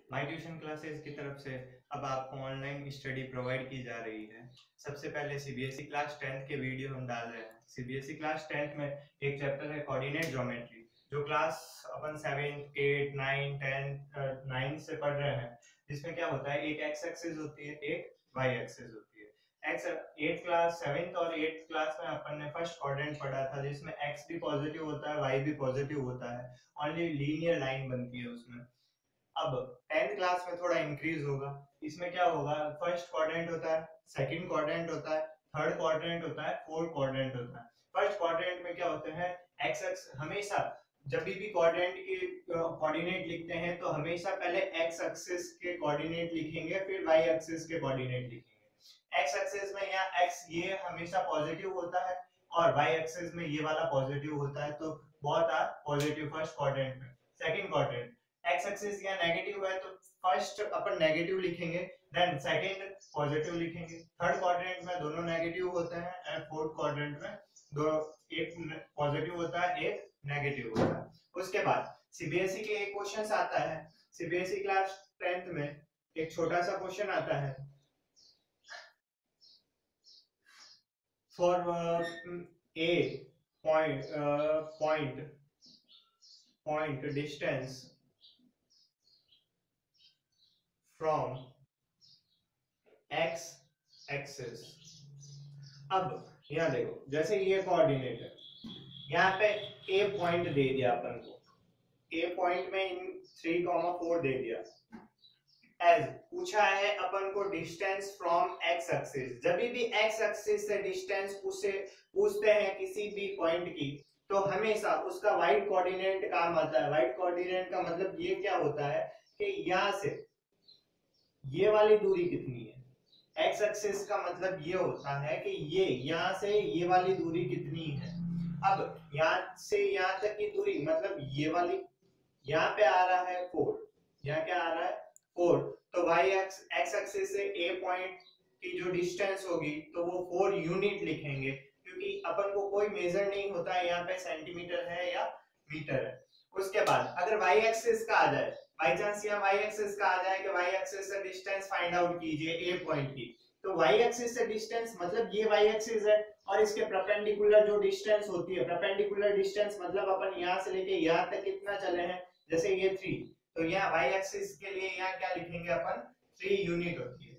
My tuition classes की तरफ से अब आपको ऑनलाइन स्टडी प्रोवाइड की जा रही है। सबसे पहले सीबीएसई क्लास 10th के वीडियो हम डाल रहे हैं। सीबीएसई क्लास 10th में एक चैप्टर है कोऑर्डिनेट ज्योमेट्री, जो क्लास अपन 7, 8, 9, 10, 9 से पढ़ रहे हैं। जिसमें क्या होता है, एक एक्स एक्सिस होती है, एक वाई एक्सिस होती है। एक्स 8th क्लास 7th और 8th क्लास में अपन ने फर्स्ट कोऑर्डिनेट पढ़ा था, जिसमें एक्स भी पॉजिटिव होता है, वाई भी पॉजिटिव होता है, ओनली लीनियर लाइन बनती है उसमें। अब 10th क्लास में थोड़ा इंक्रीज होगा। इसमें क्या होगा, फर्स्ट क्वाड्रेंट होता है, सेकंड क्वाड्रेंट होता है, थर्ड क्वाड्रेंट होता है, फोर्थ क्वाड्रेंट होता है। फर्स्ट क्वाड्रेंट में क्या होते हैं, एक्स एक्स हमेशा जब भी क्वाड्रेंट के कोऑर्डिनेट लिखते हैं तो हमेशा पहले एक्स एक्सिस के कोऑर्डिनेट लिखेंगे, फिर वाई एक्सिस के कोऑर्डिनेट लिखेंगे। एक्स एक्सिस में यहाँ एक्स ये हमेशा पॉजिटिव होता है और वाई एक्सिस में ये वाला पॉजिटिव होता है, तो both are positive first quadrant में। सेकंड क्वाड्रेंट एक्स एक्सिस या नेगेटिव है तो फर्स्ट अपन नेगेटिव लिखेंगे, देन सेकंड पॉजिटिव लिखेंगे। थर्ड क्वाड्रेंट में दोनों नेगेटिव होते हैं एंड फोर्थ क्वाड्रेंट में दो, एक पॉजिटिव होता है, एक नेगेटिव होता है। उसके बाद सीबीएसई के एक क्वेश्चन आता है, सीबीएसई क्लास 10th में एक छोटा सा क्वेश्चन आता है, for a point distance from X axis. अब यहाँ देखो, जैसे ये कोऑर्डिनेट है, यहाँ पे ए पॉइंट दे दिया अपन को, ए पॉइंट में इन 3,4 दे दिया। एज पूछा है अपन को डिस्टेंस फ्रॉम एक्स एक्सिस। जब भी एक्स एक्सिस से डिस्टेंस पूछते हैं किसी भी पॉइंट की, तो हमेशा उसका वाइट कोऑर्डिनेट काम आता है। वाइट कोऑर्डिनेट का मतलब ये क्या होता है कि यहाँ से ये वाली दूरी कितनी है। एक्स एक्सिस का मतलब ये होता है कि ये यहाँ से ये वाली दूरी कितनी है। अब यहाँ से यहाँ तक की दूरी मतलब ये वाली, यहाँ पे आ रहा है 4, यहाँ क्या आ रहा है 4, तो वाई एक्स एक्सिस से ए पॉइंट की जो डिस्टेंस होगी तो वो 4 यूनिट लिखेंगे, क्योंकि अपन को कोई मेजर नहीं होता है यहाँ पे सेंटीमीटर है या मीटर है। उसके बाद अगर वाई एक्सिस का आ जाए, बाई चांस यहाँ वाई एक्सिस का आ जाए कि वाई एक्सिस से डिस्टेंस फाइंड आउट कीजिए ए पॉइंट की, तो वाई एक्सिस से डिस्टेंस मतलब ये वाई एक्सिस है और इसके परपेंडिकुलर जो डिस्टेंस होती है, परपेंडिकुलर डिस्टेंस मतलब अपन यहाँ से लेके यहाँ तक कितना चले हैं, जैसे ये 3, तो यहाँ वाई एक्सिस के लिए यहाँ क्या लिखेंगे अपन, 3 यूनिट होती है।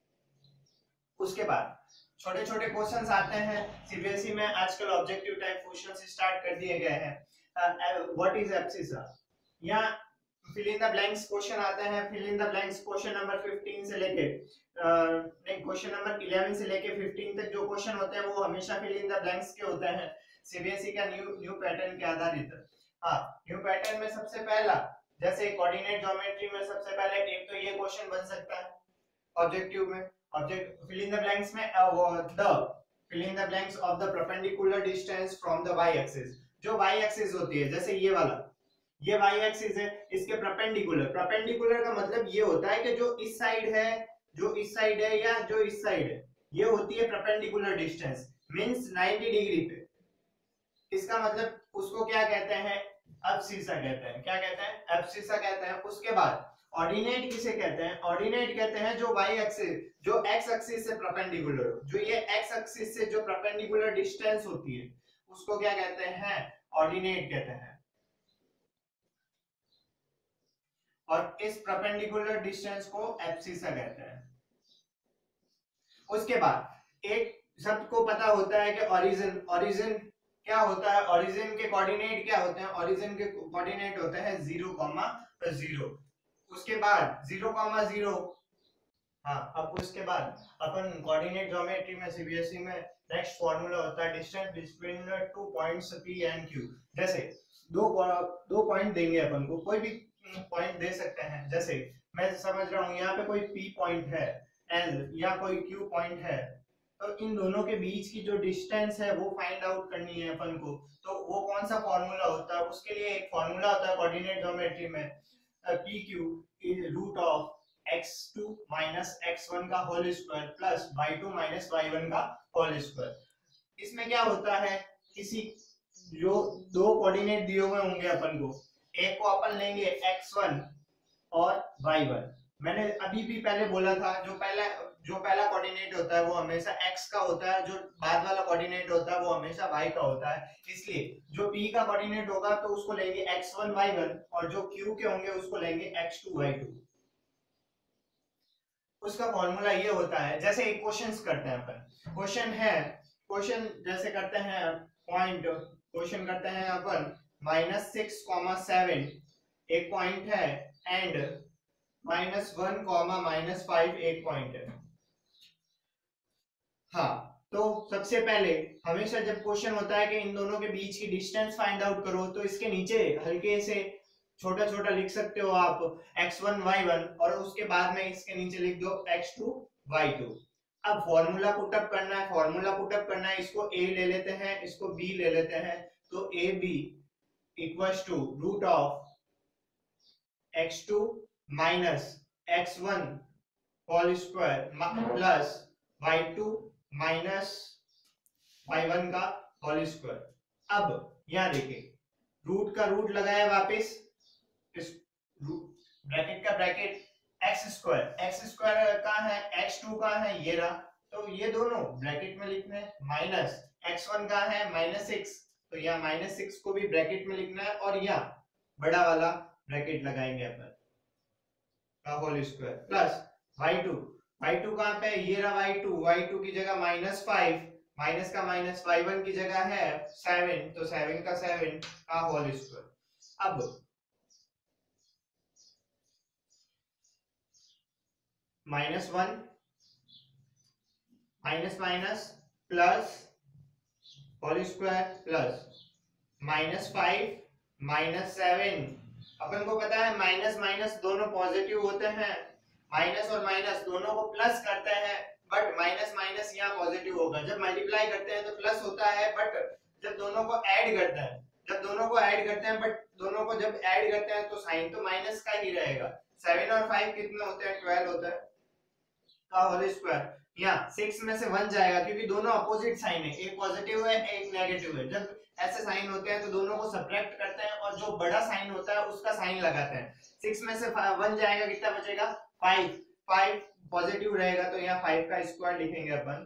उसके बाद छोटे छोटे क्वेश्चंस आते हैं सीबीएसई में आजकल, ऑब्जेक्टिव टाइप क्वेश्चंस स्टार्ट कर दिए गए हैं। व्हाट इज एब्सिसा, यहाँ fill in the blanks question आते हैं। Fill in the blanks question number 15 से लेके नहीं, क्वेश्चन नंबर 11 से लेके 15 तक जो क्वेश्चन होते हैं वो हमेशा फिल इन द ब्लैंक्स के होते हैं, सीबीएसई का न्यू पैटर्न के आधारित। हाँ, न्यू पैटर्न में सबसे पहला, जैसे कोऑर्डिनेट ज्योमेट्री में सबसे पहले एक तो ये क्वेश्चन बन सकता है ऑब्जेक्टिव में, object fill in the blanks में the fill in the blanks of the perpendicular distance from the Y axis. जो वाई एक्सिस होती है, जैसे ये वाला, ये वाई एक्सिस है, इसके परपेंडिकुलर, परपेंडिकुलर का मतलब ये होता है कि जो इस साइड है, जो इस साइड है या जो इस साइड है, ये होती है परपेंडिकुलर डिस्टेंस, मींस 90 डिग्री पे। इसका मतलब उसको क्या कहते हैं, एब्सिसा कहते हैं। क्या कहते हैं, एब्सिसा कहते हैं। उसके बाद ऑर्डिनेट किसे कहते हैं, ऑर्डिनेट कहते हैं जो वाई एक्सिस, जो एक्स एक्सिस से परपेंडिकुलर, जो ये एक्स एक्सिस से जो परपेंडिकुलर डिस्टेंस होती है उसको क्या कहते हैं, ऑर्डिनेट कहते हैं। और इस परपेंडिकुलर डिस्टेंस को एब्सिसा कहते हैं। उसके बाद एक शब्द को पता होता है कि ओरिजिन, ओरिजिन क्या होता है, ओरिजिन के कोऑर्डिनेट क्या होते हैं, ओरिजिन के कोऑर्डिनेट होते हैं 0,0। उसके बाद 0,0, हाँ, अब उसके बाद अपन कोऑर्डिनेट ज्योमेट्री में सीबीएसई में नेक्स्ट फार्मूला होता है distance between 2 points P and Q. जैसे दो पॉइंट देंगे अपन को, कोई भी पॉइंट दे सकते हैं, जैसे मैं समझ रहा हूँ यहाँ पे कोई पी पॉइंट है एंड या कोई क्यू पॉइंट है, तो इन दोनों के बीच की जो डिस्टेंस है वो फाइंड आउट करनी है अपन को। तो वो कौन सा फॉर्मूला होता है, उसके लिए एक फॉर्मूला होता है कोऑर्डिनेट ज्योमेट्री में, P Q is root of x2 minus x1 का whole square plus y2 minus y1 का होल स्क्वायर। इसमें क्या होता है, किसी जो दो कोऑर्डिनेट दिए हुए होंगे अपन को, एक को अपन लेंगे x1 और y1। मैंने अभी भी पहले बोला था जो पहला कोऑर्डिनेट होता है वो हमेशा x का होता है, जो बाद वाला कोऑर्डिनेट होता है वो हमेशा y का होता है। इसलिए जो p का कोऑर्डिनेट होगा तो उसको लेंगे x1 y1 और जो q के होंगे उसको लेंगे x2 y2। उसका फॉर्मूला ये होता है, जैसे एक क्वेश्चंस करते हैं अपन, क्वेश्चन जैसे करते हैं पॉइंट, क्वेश्चन करते हैं अपन -6,7 एक पॉइंट है एंड -1, -5 एक पॉइंट है। हाँ, तो सबसे पहले हमेशा जब क्वेश्चन होता है कि इन दोनों के बीच की डिस्टेंस फाइंड आउट करो, तो इसके नीचे हल्के से छोटा छोटा लिख सकते हो आप x1 y1 और उसके बाद में इसके नीचे लिख दो x2 y2। अब फॉर्मूला पुटअप करना है, इसको a ले लेते हैं, इसको b ले लेते हैं, तो A B equals to root of x2 minus x1 whole square plus y2 minus y1 का होल स्क्वायर। अब यहां देखिए, रूट का रूट लगाया वापस, इस ब्रैकेट का ब्रैकेट, एक्स स्क्वायर कहाँ है, x2 कहाँ है, ये रहा, तो ये दोनों ब्रैकेट में लिखना है, माइनस x1 कहाँ है, -6, तो यहाँ -6 को भी ब्रैकेट में लिखना है और यहाँ बड़ा वाला ब्रैकेट लगाएंगे अपन का होल स्क्वायर प्लस y2 कहाँ पे, ये रहा y2 की जगह -5, माइनस का माइनस y1 की जगह है 7, तो 7 का होल स्क्वायर। अब -1 minus plus whole square plus -5 -7, अपन को पता है माइनस माइनस दोनों पॉजिटिव होते हैं, माइनस और माइनस दोनों को प्लस करते हैं, बट माइनस माइनस यहाँ पॉजिटिव होगा, जब मल्टीप्लाई करते हैं तो प्लस होता है, बट जब दोनों को ऐड करते हैं बट दोनों को जब ऐड करते हैं तो साइन तो माइनस का ही रहेगा। 7 और 5 कितने होते हैं, 12 होता है का होल स्क्वायर। यहाँ 6 में से 1 जाएगा क्योंकि दोनों अपोजिट साइन है, एक पॉजिटिव है एक नेगेटिव है, जब ऐसे साइन होते हैं तो दोनों को सब्ट्रैक्ट करते हैं और जो बड़ा साइन होता है उसका साइन लगाते हैं। 6 में से 1 जाएगा, कितना बचेगा 5 पॉजिटिव रहेगा, तो यहाँ 5 का स्क्वायर लिखेंगे अपन।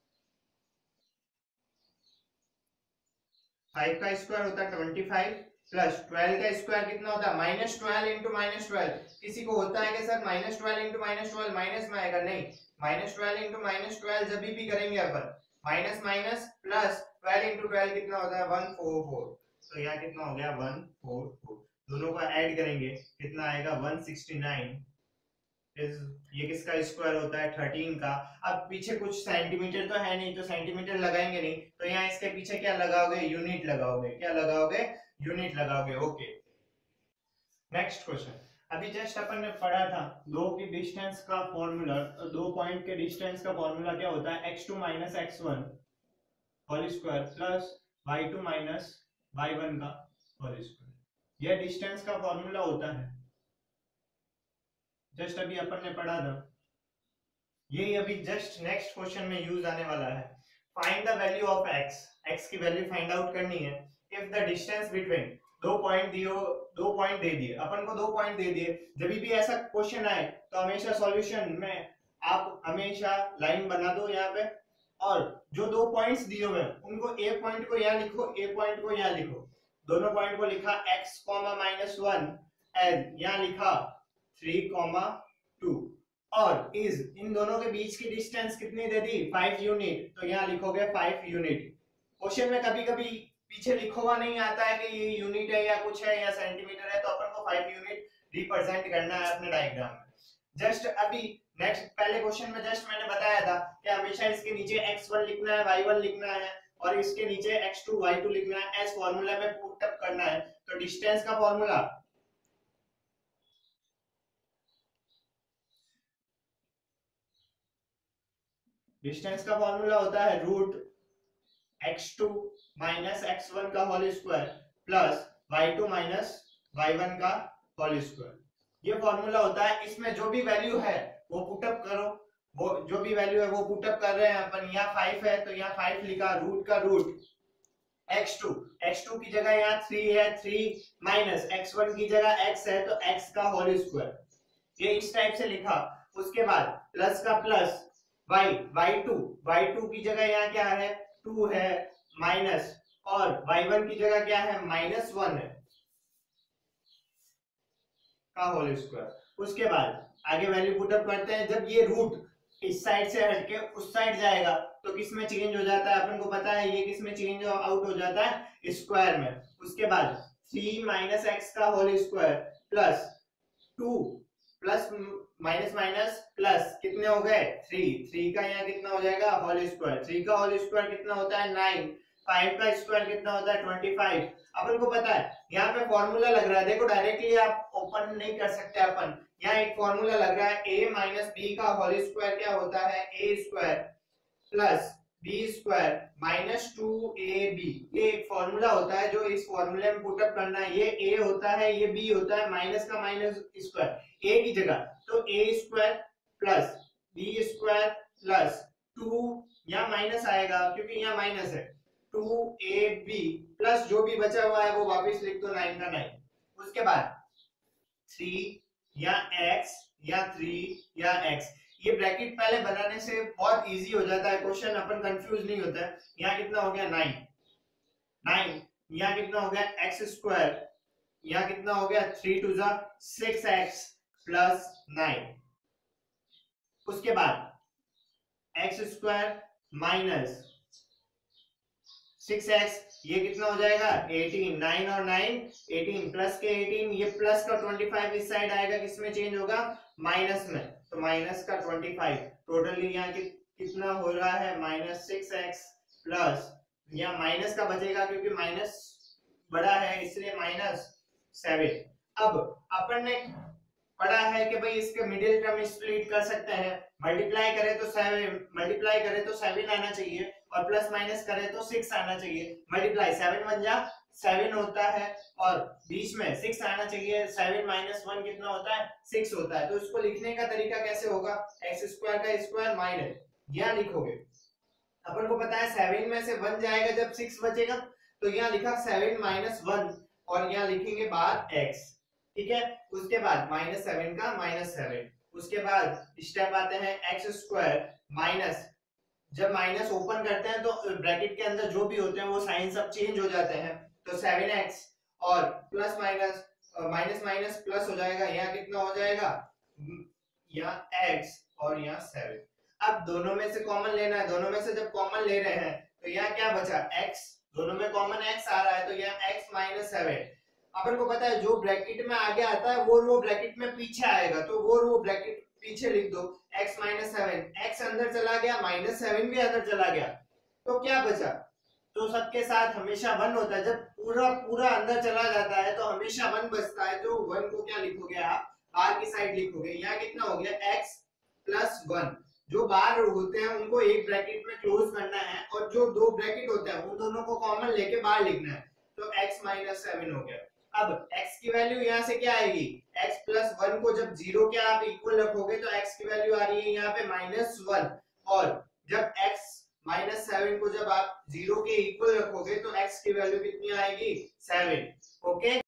5 का स्क्वायर होता है 25 प्लस 12 का स्क्वायर कितना होता है, -12 इंटू -12। किसी को होता है कि सर -12 इंटू -12 माइनस में आएगा, नहीं, -12 इंटू -12 जब भी करेंगे अपन माइनस माइनस प्लस 12 इंटू 12 कितना होता है 144, तो यहाँ कितना हो गया 144, दोनों को ऐड करेंगे कितना आएगा 169, ये किसका स्क्वायर होता है 13 का। अब पीछे कुछ सेंटीमीटर तो है नहीं तो सेंटीमीटर लगाएंगे नहीं, तो यहाँ इसके पीछे क्या लगाओगे, यूनिट लगाओगे, यूनिट लगाओगे। ओके, नेक्स्ट क्वेश्चन, अभी जस्ट अपन ने पढ़ा था दो की डिस्टेंस का फॉर्मूला, दो पॉइंट के डिस्टेंस का फॉर्मूला क्या होता है, x2 minus x1 whole square plus y2 minus y1 का होल स्क्वायर, यह डिस्टेंस का फॉर्मूला होता है, जस्ट अभी अपन ने पढ़ा था, यही अभी जस्ट नेक्स्ट क्वेश्चन में यूज आने वाला है। Find the value of x की वैल्यू फाइंड आउट करनी है इफ द डिस्टेंस बिटवीन दो पॉइंट दे दिए अपन को, 2 पॉइंट दे दिए, जब भी ऐसा क्वेश्चन आए तो हमेशा सॉल्यूशन में आप हमेशा लाइन बना दो यहाँ पे, और जो 2 पॉइंट्स दिए हुए हैं उनको एक पॉइंट को यहाँ लिखो, एक पॉइंट को यहाँ लिखो, दोनों पॉइंट को लिखा x, -1 एंड यहाँ लिखा 3, 2 और इज इन दोनों के बीच की डिस्टेंस कितनी दे दी 5 यूनिट, तो यहाँ लिखोगे 5 यूनिट। क्वेश्चन में कभी कभी पीछे लिखा हुआ नहीं आता है कि ये यूनिट है या कुछ है या सेंटीमीटर है, तो अपन को 5 यूनिट रिप्रेजेंट करना है अपने डायग्राम में। जस्ट अभी नेक्स्ट पहले क्वेश्चन में जस्ट मैंने बताया था कि हमेशा इसके नीचे x1 लिखना है, y1 लिखना है और इसके नीचे x2 y2 लिखना है, एस फॉर्मूला में पुट अप करना है। तो डिस्टेंस का फॉर्मूला होता है रूट x2 माइनस x1 का whole square plus y2 minus y1 का होल स्क्वायर, ये फॉर्मूला होता है। इसमें जो भी वैल्यू है वो पुटअप करो, वो जो भी वैल्यू है वो पुटअप कर रहे हैं अपन, यहाँ 5 है तो यहाँ 5 लिखा, रूट का रूट x2 की जगह यहाँ 3 है, 3 माइनस x1 की जगह x है तो x का होल स्क्वायर, ये इस टाइप से लिखा। उसके बाद प्लस का प्लस y2 की जगह यहाँ क्या है 2 है, माइनस और y1 की जगह क्या है -1 है का होल स्क्वायर। उसके बाद आगे वैल्यू पुटअप करते हैं। जब ये रूट इस साइड से हटके उस साइड जाएगा तो किस में चेंज हो जाता है, अपन को पता है ये किस में चेंज आउट हो जाता है, स्क्वायर में। उसके बाद 3 - x का whole square plus 2 plus minus minus plus कितने हो गए 3 का यहाँ कितना हो जाएगा होल स्क्वायर। 3 का होल स्क्वायर कितना होता है 9, 5 का स्क्वायर कितना होता है 25। अपन को पता है यहाँ पे फॉर्मूला लग रहा है, देखो डायरेक्टली आप ओपन नहीं कर सकते अपन, यहाँ एक फॉर्मूला लग रहा है a - b का होल स्क्वायर क्या होता है a square plus b square -2ab। ये एक फॉर्मूला होता है जो इस फॉर्मूले में पुटअप करना है। ये a होता है, ये b होता है, माइनस का माइनस स्क्वायर a की जगह तो a square plus b square plus 2 यहाँ माइनस आएगा क्योंकि यहाँ माइनस है 2ab प्लस जो भी बचा हुआ है वो वापस लिख दो 9 का 9। उसके बाद 3 या x या 3 या x, ये ब्रैकेट पहले बनाने से बहुत इजी हो जाता है क्वेश्चन, अपन कंफ्यूज नहीं होता है। यहाँ कितना हो गया 9, यहाँ कितना हो गया x स्क्वायर, यहाँ कितना हो गया 3 2 6x प्लस 9। उसके बाद x स्क्वायर माइनस 6x, ये कितना हो जाएगा 18, 9 और 9 18 प्लस के 18, ये प्लस का 25 इस साइड आएगा, किसमें चेंज होगा माइनस में, तो माइनस का 25। टोटली यहाँ कितना हो रहा है -6x प्लस यहाँ माइनस का बचेगा क्योंकि माइनस बड़ा है इसलिए -7। अब अपन ने पढ़ा है कि भाई इसके मिडिल टर्म स्प्लिट कर सकते हैं, मल्टीप्लाई करें तो 7 आना चाहिए और प्लस माइनस करें तो 6 आना चाहिए। मल्टीप्लाई 7 1 जा 7 होता है और बीच में 6 आना चाहिए। 7 - 1 कितना होता है 6 होता है। तो इसको लिखने का तरीका कैसे होगा, x स्क्वायर का स्क्वायर माइनस यहाँ लिखोगे, अपन को पता है 7 में से 1 जाएगा जब 6 बचेगा, तो यहाँ लिखा 7 - 1 और यहाँ लिखेंगे बाहर x, ठीक है। उसके बाद -7 का -7। उसके बाद स्टेप आते हैं x स्क्वायर माइनस, जब माइनस ओपन करते हैं तो ब्रैकेट के अंदर जो भी होते हैं वो साइन सब चेंज हो जाते हैं, तो 7x और plus minus minus minus plus हो जाएगा, यहाँ कितना हो जाएगा यहाँ x और यहाँ 7। अब दोनों में से कॉमन लेना है, दोनों में से जब कॉमन ले रहे हैं तो यहाँ क्या बचा x, दोनों में कॉमन x आ रहा है तो यहाँ x - 7। अपन को पता है जो ब्रैकेट में आगे आता है वो रो ब्रैकेट में पीछे आएगा, तो वो रो ब्रैकेट पीछे लिख दो x - 7, x अंदर चला गया -7 भी अंदर चला गया, तो क्या बचा, तो सबके साथ हमेशा 1 होता है। जब पूरा अंदर चला जाता है तो हमेशा 1 बचता है, तो 1 को क्या लिखोगे आप बाहर की साइड लिखोगे। यहाँ कितना हो गया x + 1, जो बाहर होते हैं उनको एक ब्रैकेट में क्लोज करना है और जो दो ब्रैकेट होते हैं उन दोनों को कॉमन लेके बाहर लिखना है, तो x - 7 हो गया। अब x की वैल्यू यहाँ से क्या आएगी, x + 1 को जब 0 के आप इक्वल रखोगे तो x की वैल्यू आ रही है यहाँ पे -1, और जब x - 7 को जब आप 0 के इक्वल रखोगे तो x की वैल्यू कितनी आएगी 7। ओके।